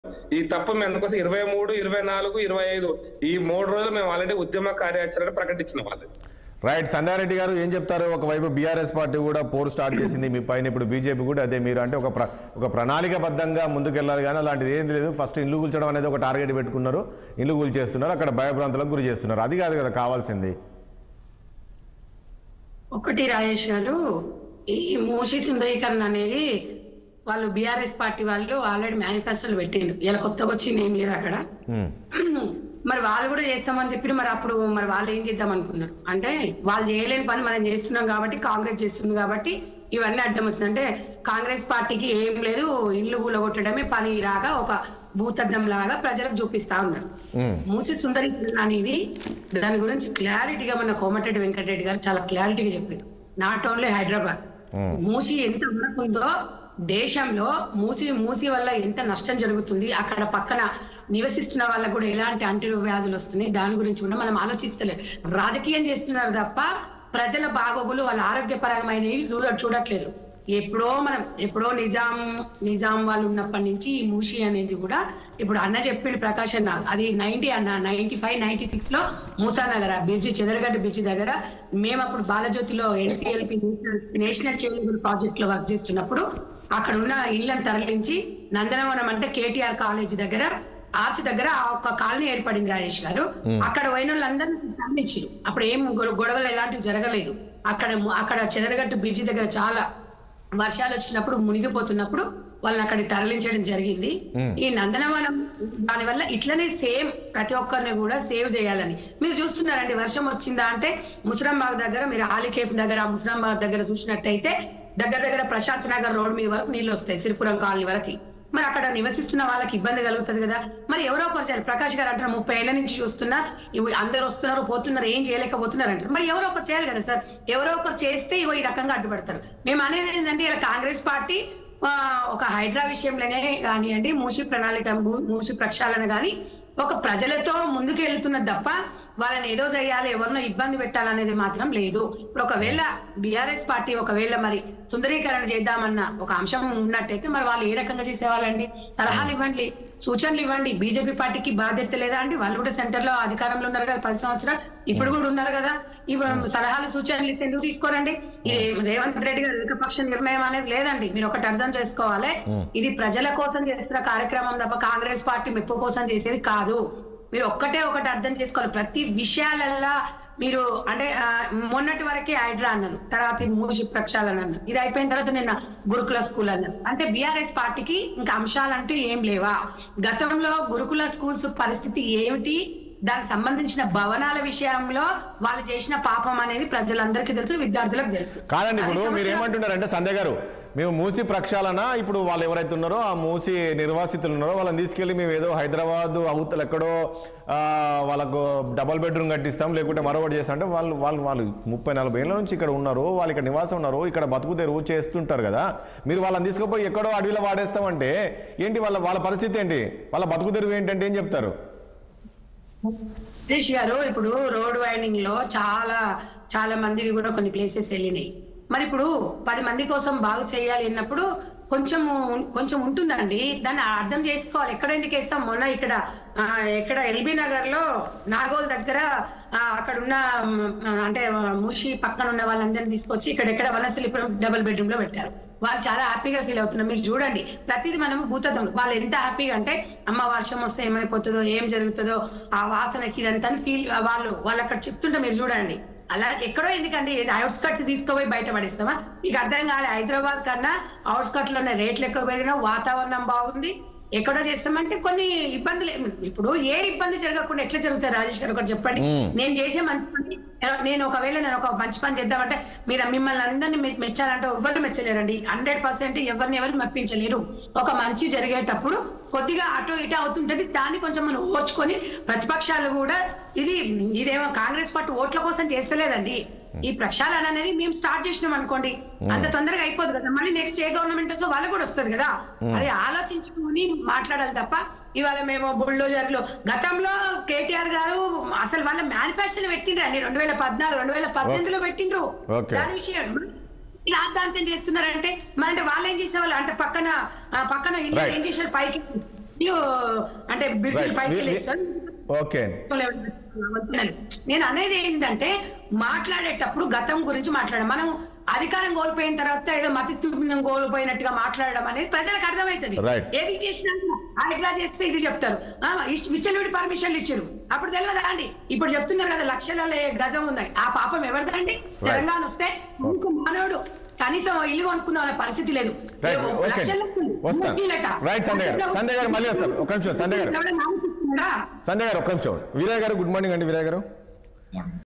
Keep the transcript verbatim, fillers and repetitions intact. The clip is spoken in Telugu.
ఈ తప్పు మేము అందుకోసం ఇరవై మూడు ఇరవై నాలుగు ఇరవై ఐదు ఈ మూడు రోజులు మేము ఆల్రెడీ ఉద్యమ కార్యాచరణ ప్రకటించిన వాళ్ళు. రైట్. సంధ్యారెడ్డి గారు ఏం చెప్తారు? ఒకవైపు బీఆర్ఎస్ పార్టీ కూడా పోరు స్టార్ట్ చేసింది మీ పైన, ఇప్పుడు బీజేపీ కూడా అదే. మీరు అంటే ఒక ప్ర ఒక ప్రణాళికబద్ధంగా ముందుకెళ్ళాలి కానీ అలాంటిది ఏం లేదు. ఫస్ట్ ఇల్లు కూల్చడం అనేది ఒక టార్గెట్ పెట్టుకున్నారు, ఇల్లు కూల్చేస్తున్నారు, అక్కడ భయభ్రాంతులకు గురి చేస్తున్నారు. అది కాదు కదా కావాల్సింది. ఒకటి రాజేష్ గారు, ఈ మూసి సుందరీకరణ అనేది వాళ్ళు బీఆర్ఎస్ పార్టీ వాళ్ళు ఆల్రెడీ మేనిఫెస్టోలు పెట్టిండు. ఇలా కొత్తగా వచ్చింది ఏం లేదు అక్కడ. మరి వాళ్ళు కూడా చేస్తామని చెప్పి మరి అప్పుడు మరి వాళ్ళు ఏం చేద్దాం అనుకున్నారు అంటే, వాళ్ళు చేయలేని పని మనం చేస్తున్నాం కాబట్టి, కాంగ్రెస్ చేస్తుంది కాబట్టి ఇవన్నీ అడ్డం వచ్చింది. అంటే కాంగ్రెస్ పార్టీకి ఏం లేదు, ఇల్లు కూలగొట్టడమే పని రాగా ఒక భూతద్దం లాగా ప్రజలకు చూపిస్తా ఉన్నారు. మూసి సుందరీకరణ అనేది దాని గురించి క్లారిటీగా మన కోమటిరెడ్డి వెంకటరెడ్డి గారు చాలా క్లారిటీగా చెప్పారు. నాట్ ఓన్లీ హైదరాబాద్, మూసి ఎంత వరకు ఉందో దేశంలో మూసి మూసి వల్ల ఎంత నష్టం జరుగుతుంది, అక్కడ పక్కన నివసిస్తున్న వాళ్ళకు కూడా ఎలాంటి అంటువ్యాధులు వస్తున్నాయి, దాని గురించి కూడా మనం ఆలోచిస్తలేదు. రాజకీయం చేస్తున్నారు తప్ప ప్రజల బాగోగులు వాళ్ళ ఆరోగ్యపరమైనవి చూడ చూడట్లేదు. ఎప్పుడో మనం ఎప్పుడో నిజాం నిజాం వాళ్ళు ఉన్నప్పటి నుంచి ఈ మూసి అనేది కూడా ఇప్పుడు అన్న చెప్పిండు ప్రకాష్ అన్న, అది నైన్టీ అన్న నైన్టీ ఫైవ్ నైన్టీ సిక్స్ లో మూసానగర్ బ్రిడ్జి చెదరగడ్డ బ్రిడ్జి దగ్గర మేము అప్పుడు బాలజ్యోతిలో ఎన్సీఎల్పీ నేషనల్ చైల్డ్ ప్రాజెక్ట్ లో వర్క్ చేస్తున్నప్పుడు అక్కడ ఉన్న ఇళ్లను తరలించి నందనవనం అంటే కేటీఆర్ కాలేజ్ దగ్గర ఆర్చ్ దగ్గర ఒక కాలనీ ఏర్పడింది రాజేష్ గారు. అక్కడ పోయిన వాళ్ళందరినీ తరలించారు. అప్పుడు ఏం గొడవలు ఎలాంటివి జరగలేదు. అక్కడ అక్కడ చెదరగట్టు బ్రిడ్జి దగ్గర చాలా వర్షాలు వచ్చినప్పుడు మునిగిపోతున్నప్పుడు వాళ్ళని అక్కడికి తరలించడం జరిగింది. ఈ నందనవనం దానివల్ల ఇట్లనే సేమ్ ప్రతి ఒక్కరిని కూడా సేవ్ చేయాలని మీరు చూస్తున్నారండి. వర్షం వచ్చిందా అంటే ముసరాంబాగ్ దగ్గర మీరు ఆలికేఫ్ దగ్గర ముసరాంబాగ్ దగ్గర చూసినట్టయితే దగ్గర దగ్గర ప్రశాంత్ నగర్ రోడ్ మీద వరకు నీళ్లు వస్తాయి, సిరిపురం కాలనీ వరకు. మరి అక్కడ నివసిస్తున్న వాళ్ళకి ఇబ్బంది కలుగుతుంది కదా. మరి ఎవరో ఒకరు చేయాలి. ప్రకాష్ గారు అంటారు ముప్పై ఏళ్ల నుంచి చూస్తున్నా అందరు వస్తున్నారు పోతున్నారు ఏం చేయలేకపోతున్నారు అంటారు. మరి ఎవరో ఒకరు చేయాలి కదా సార్. ఎవరో ఒకరు చేస్తే ఇగో ఈ రకంగా అడ్డుపడతారు. మేము అనేది ఏంటంటే ఇలా కాంగ్రెస్ పార్టీ ఒక హైడ్రా విషయంలోనే కానివ్వండి, మూసి ప్రణాళిక మూసి ప్రక్షాళన కానీ ఒక ప్రజలతో ముందుకు వెళ్తున్నది తప్ప వాళ్ళని ఏదో చేయాలి ఎవరినో ఇబ్బంది పెట్టాలనేది మాత్రం లేదు. ఇప్పుడు ఒకవేళ బీఆర్ఎస్ పార్టీ ఒకవేళ మరి సుందరీకరణ చేద్దామన్న ఒక అంశం ఉన్నట్టయితే మరి వాళ్ళు ఏ రకంగా చేసేవాళ్ళండి? సలహాలు ఇవ్వండి, సూచనలు ఇవ్వండి. బీజేపీ పార్టీకి బాధ్యత లేదా అండి? వాళ్ళు కూడా సెంటర్ లో అధికారంలో ఉన్నారు కదా పది సంవత్సరాలు, ఇప్పుడు కూడా ఉన్నారు కదా. ఈ సలహాలు సూచనలు ఇస్తే ఎందుకు తీసుకోరండి? ఇది రేవంత్ రెడ్డి గారు ఏకపక్ష నిర్ణయం అనేది లేదండి. మీరు ఒకటి అర్థం చేసుకోవాలి, ఇది ప్రజల కోసం చేస్తున్న కార్యక్రమం తప్ప కాంగ్రెస్ పార్టీ మెప్పు కోసం చేసేది కాదు. మీరు ఒక్కటే ఒకటి అర్థం చేసుకోవాలి. ప్రతి విషయాలల్లా మీరు అంటే మొన్నటి వరకే హైడ్రా అన్నారు, తర్వాత మూసి ప్రక్షాళన అన్నారు, ఇది అయిపోయిన తర్వాత నిన్న గురుకుల స్కూల్ అన్నారు. అంటే బీఆర్ఎస్ పార్టీకి ఇంకా అంశాలంటూ ఏం లేవా? గతంలో గురుకుల స్కూల్స్ పరిస్థితి ఏమిటి, దానికి సంబంధించిన భవనాల విషయంలో వాళ్ళు చేసిన పాపం అనేది ప్రజలందరికీ తెలుసు, విద్యార్థులకు తెలుసు. కాదండి, ఇప్పుడు మీరు ఏమంటున్నారంటే సంధ్య గారు, మేము మూసి ప్రక్షాళన ఇప్పుడు వాళ్ళు ఎవరైతే ఉన్నారో ఆ మూసి నిర్వాసితులు ఉన్నారో వాళ్ళని తీసుకెళ్ళి మేము ఏదో హైదరాబాద్ అవతల ఎక్కడో వాళ్ళకు డబల్ బెడ్రూమ్ కట్టిస్తాం లేకుంటే మరొకటి చేస్తాం అంటే వాళ్ళు వాళ్ళు వాళ్ళు ముప్పై నలభై ఏళ్ళ నుంచి ఇక్కడ ఉన్నారు, వాళ్ళు ఇక్కడ నివాసం ఉన్నారు, ఇక్కడ బతుకు తెరువు చేస్తుంటారు కదా. మీరు వాళ్ళని తీసుకుపోయి ఎక్కడో అడవిలో వాడేస్తామంటే ఏంటి వాళ్ళ వాళ్ళ పరిస్థితి ఏంటి? వాళ్ళ బతుకు తెరువు ఏంటంటే ఏం చెప్తారు? సతీష్ గారు, ఇప్పుడు రోడ్ వైండింగ్ లో చాలా చాలా మందివి కూడా కొన్ని ప్లేసెస్ వెళ్ళినాయి. మరి ఇప్పుడు పది మంది కోసం బాగు చేయాలి అన్నప్పుడు కొంచెం కొంచెం ఉంటుందండి, దాన్ని అర్థం చేసుకోవాలి. ఎక్కడ ఎందుకు వేస్తాం? మొన్న ఇక్కడ ఎక్కడ ఎల్బీ నగర్ లో నాగోల్ దగ్గర అక్కడ ఉన్న అంటే మూసి పక్కన ఉన్న వాళ్ళందరినీ తీసుకొచ్చి ఇక్కడెక్కడ వనస్థలిపురం డబుల్ బెడ్రూమ్ లో పెట్టారు. వాళ్ళు చాలా హ్యాపీగా ఫీల్ అవుతున్నారు. మీరు చూడండి, ప్రతిదీ మనం భూతద్దం. వాళ్ళు ఎంత హ్యాపీగా అంటే అమ్మ వర్షం వస్తే ఏమైపోతుందో ఏం జరుగుతుందో ఆ వాసనకి ఇదంతా ఫీల్ వాళ్ళు వాళ్ళు అక్కడ చెప్తుంటే మీరు చూడండి. అలా ఎక్కడో ఎందుకండి అవుట్స్కట్స్ తీసుకుపోయి బయట పడేస్తామా? మీకు అర్థం కాలే. హైదరాబాద్ కన్నా అవుట్స్కట్స్ లోనే రేట్లు ఎక్కువ పెరిగినా, వాతావరణం బాగుంది, ఎక్కడో చేస్తామంటే కొన్ని ఇబ్బందులు. ఇప్పుడు ఏ ఇబ్బంది జరగకుండా ఎట్లా జరుగుతాయి రాజేష్ గారు ఒకటి చెప్పండి. నేను చేసే మంచి పని, నేను ఒకవేళ నేను ఒక మంచి పని చేద్దామంటే మీరు మిమ్మల్ని అందరినీ మెచ్చాలంటే ఎవరిని మెచ్చలేరండి. హండ్రెడ్ పర్సెంట్ ఎవరిని ఎవరు మెప్పించలేరు. ఒక మంచి జరిగేటప్పుడు కొద్దిగా అటు ఇటు అవుతుంటది, దాన్ని కొంచెం మనం ఓర్చుకొని ప్రతిపక్షాలు కూడా ఇది ఇదేమో కాంగ్రెస్ పార్టీ ఓట్ల కోసం చేస్తలేదండి. ఈ ప్రక్షాళన అనేది మేము స్టార్ట్ చేసినాం అనుకోండి, అంత తొందరగా అయిపోదు కదా. మళ్ళీ నెక్స్ట్ ఏ గవర్నమెంట్ వస్తే వాళ్ళకు కూడా వస్తుంది కదా. అది ఆలోచించుకుని మాట్లాడాలి తప్ప ఇవాళ మేము బుల్డోజర్లు గతంలో కేటీఆర్ గారు అసలు వాళ్ళ మేనిఫెస్టోలో పెట్టిండ్రు అండి. రెండు వేల పద్నాలుగు రెండు వేల పద్దెనిమిదిలో పెట్టిండ్రు. దాని విషయం ఇలా అర్థాంతం చేస్తున్నారంటే మరి అంటే వాళ్ళు ఏం చేసేవాళ్ళు అంటే పక్కన పక్కన ఇల్లు ఏం చేశారు, పైకి వీళ్ళు అంటే బ్రిడ్జిలు Right. పైకి వీ- వీ- లేస్తారు. ఓకే నేను అనేది ఏంటంటే మాట్లాడేటప్పుడు గతం గురించి మాట్లాడడం, మనం అధికారం కోల్పోయిన తర్వాత ఏదో మతి తుమ్మినం కోల్పోయినట్టుగా మాట్లాడడం అనేది ప్రజలకు అర్థమవుతుంది. Right. ఏది చేసినా ఆ ఇట్లా చేస్తే ఇది చెప్తారు, విచ్చలవిడి పర్మిషన్లు ఇచ్చారు, అప్పుడు తెలియదా అండి? ఇప్పుడు చెప్తున్నారు కదా లక్షల గజం ఉందని, ఆ పాపం ఎవరిదండి? తెలంగాణ వస్తే ఇంకో మానవుడు కనీసం ఇల్లు కొనుక్కుందాం అనే పరిస్థితి లేదు. రైట్ ఓకే లక్షలకు వస్తాను మూకీలట. రైట్ సంజయ్ గారు సంజయ్ గారు మళ్ళీ వస్తారు ఒక నిమిషం సంజయ్ గారు ఎవడో నాలుగు సంజయ్ గారు ఒక్క నిమిషం వీరయ్య గారు గుడ్ మార్నింగ్ అండి వీరయ్య గారు